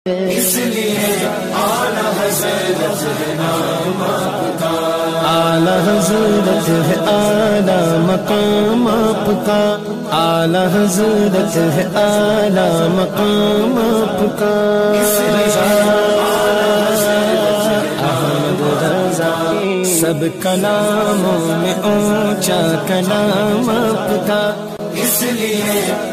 इसलिए आला हज़रत है नाम आपका, आला हज़रत है आला मकाम आपका, आला हज़रत है आला मकाम आपका। अहमद रज़ा सब कलामों में ऊंचा कलाम आपका, इसलिए